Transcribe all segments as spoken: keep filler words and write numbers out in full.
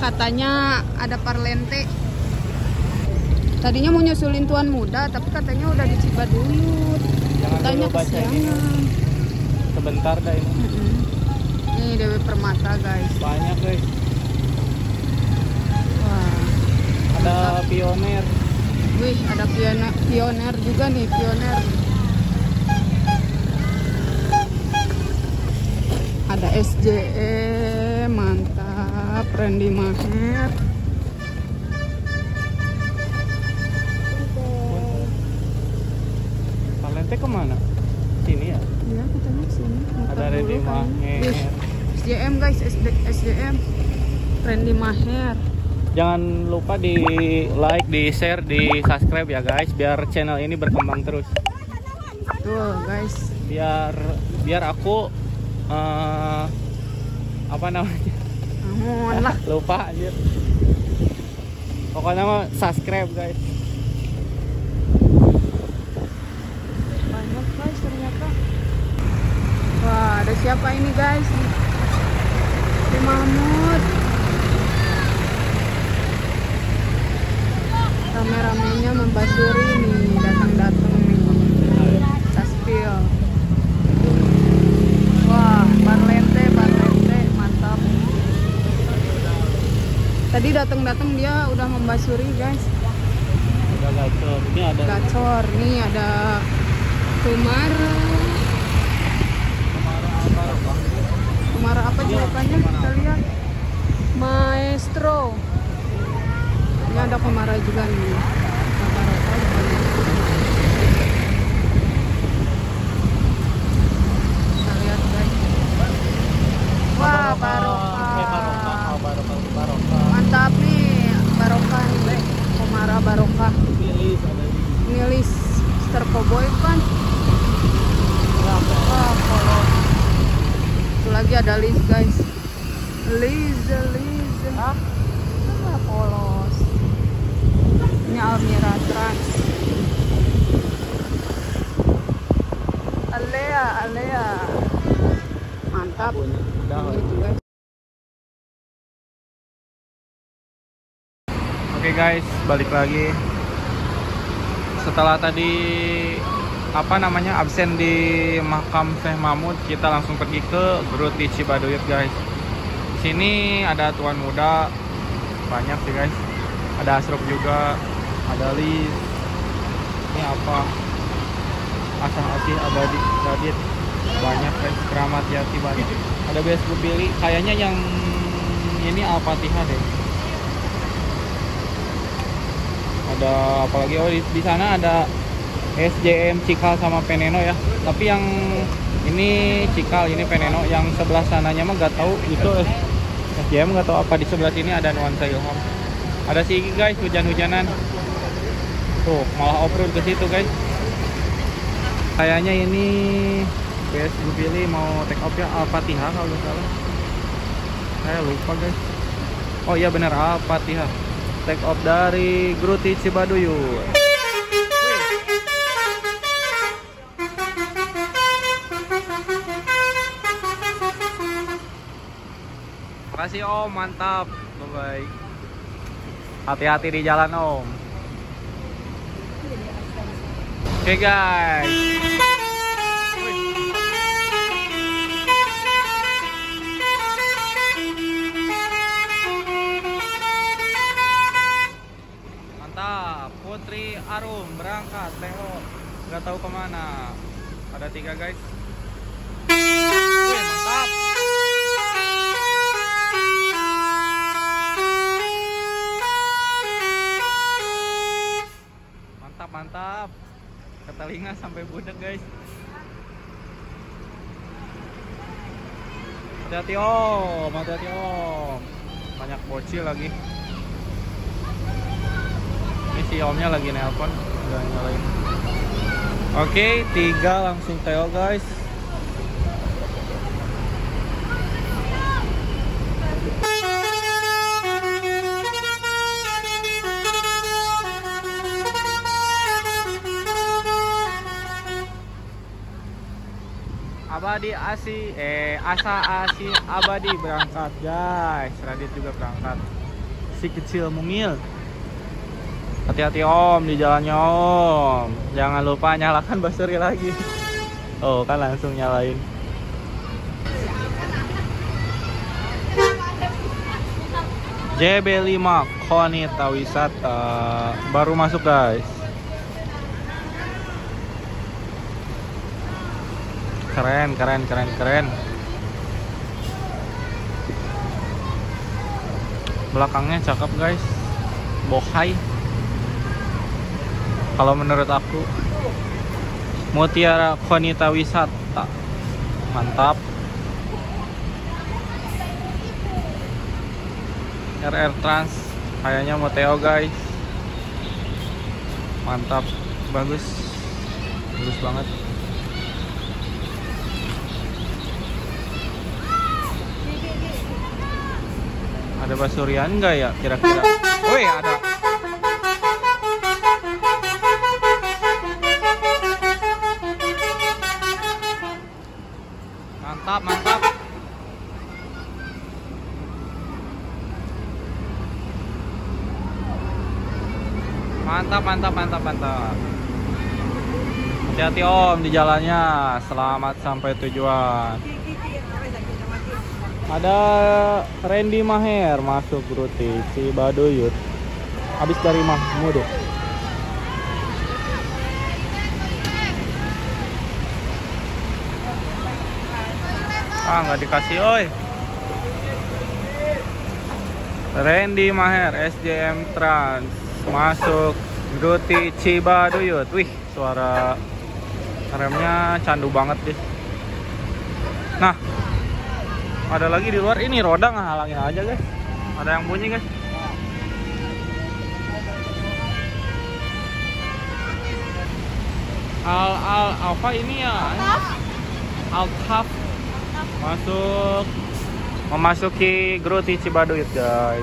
katanya ada Parlente. Tadinya mau nyusulin Tuan Muda, tapi katanya udah di Cibaduyut. Katanya kesiangan. Sebentar dah ini. Mm-hmm. Ini Dewi Permata guys. Banyak guys. Wah. Ada Pioner. Wih, ada pioner, pioner juga nih, pioner. Ada S J E, mantap. Randy Maher. Parlente kemana? Sini ya? Iya, katanya sini. Ada Randy Maher. S J M guys, S J M. Randy Maher. Jangan lupa di like, di share, di subscribe ya guys, biar channel ini berkembang terus. Tuh guys. Biar biar aku uh, apa namanya? Amun lah. Lupa anjir. Pokoknya mah subscribe guys. Banyak guys ternyata. Wah, ada siapa ini guys? Si Mahmud. Rame-ramenya membasuri nih, datang-datang nih. Taspil. Wah, Parlente, Parlente, mantap. Tadi datang-datang dia udah membasuri guys. Udah gacor. Ini ada Gacor, nih ada Kumara. Kumara apa jawabannya? Kita lihat. Maestro. Ini ada Kumara juga nih. Kita lihat guys. Wah, barokah. Mantap nih, barokah nih. Kumara barokah. Nilis Mister Cowboy kan. Wah, kalau itu lagi ada Liz guys. Liz, Liz. Ah, polos. Ini Almira Trans. Alea, Alea. Mantap. Gitu guys. Oke guys, balik lagi. Setelah tadi apa namanya absen di makam Syekh Mahmud, kita langsung pergi ke Grut di Cibaduyut guys. Sini ada Tuan Muda, banyak sih guys. Ada Asrop juga, ada Liz. Ini apa? Asah Asih Abadi Radit. Banyak guys, Keramat Yati banyak. Ada B S Bupili, kayaknya yang ini Al-Fatihah deh. Ada apalagi, oh di, di sana ada S J M Cikal sama Peneno ya. Tapi yang ini Cikal, ini Peneno. Yang sebelah sananya mah gak tahu itu S J M, gak tahu apa. Di sebelah sini ada Nuansa Ilham. Ada Sigi guys, hujan-hujanan. Tuh, malah off-road ke situ guys. Kayaknya ini B S Bupili mau take off ya, Al-Fatihah kalau nggak salah. Saya lupa guys. Oh iya bener, Al-Fatihah. Take off dari Grut Cibaduyut. Makasih Om, mantap. Bye-bye. Hati-hati di jalan Om. Oke okay, guys. Mantap. Putri Arum berangkat. Teo nggak tahu kemana. Ada tiga guys. Wih, mantap. Mantap, mantap. Ke telinga sampai budak guys. Hati-hati Om, hati-hati Om. Banyak bocil lagi. Ini si Omnya lagi nelpon, udah nyalain. Oke, tiga langsung Teo guys. Abadi Asi, eh Asa Asi Abadi berangkat guys. Radit juga berangkat. si kecil mungil. Hati-hati om di jalannya om. Jangan lupa nyalakan basuri lagi. Oh kan langsung nyalain. J B lima Konita Wisata baru masuk guys. Keren keren keren keren. Belakangnya cakep guys. Bohai kalau menurut aku. Mutiara Konita Wisata mantap. R R Trans kayaknya Moteo guys. Mantap, bagus, bagus banget. Ada basurian nggak ya kira-kira? Woi ada. Mantap, mantap. Mantap, mantap, mantap, mantap. Hati-hati om di jalannya. Selamat sampai tujuan. Ada Randy Maher masuk Ruti Cibaduyut. Habis dari Mahmud. Ah nggak dikasih oi. Randy Maher S J M Trans masuk Ruti Cibaduyut. Wih, suara remnya candu banget deh. Nah, ada lagi di luar. Ini roda ngehalangin aja guys. Ada yang bunyi guys. Al Al apa ini ya? Altaf masuk memasuki Ruti Cibaduyut guys.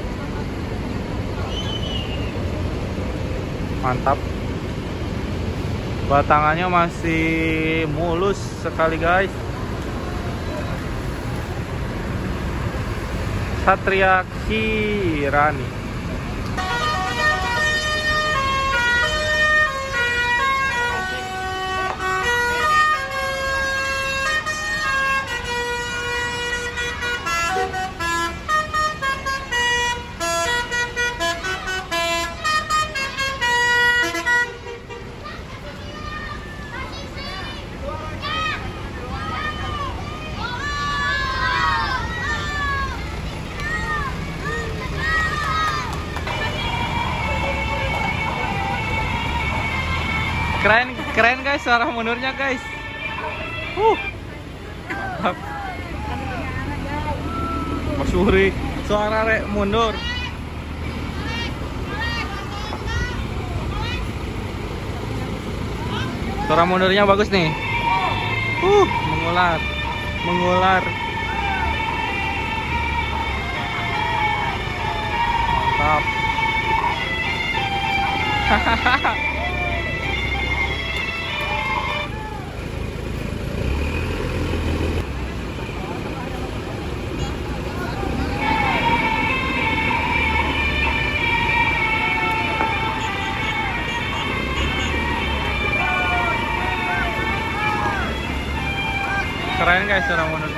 Mantap. Batangannya masih mulus sekali guys. Satria Kirani. Keren, keren guys suara mundurnya guys. Uh, mantap. Mas Suri, suara rek mundur. Suara mundurnya bagus nih. Uh, mengular, mengular. Mantap. Hahaha. Keren guys suara mundur.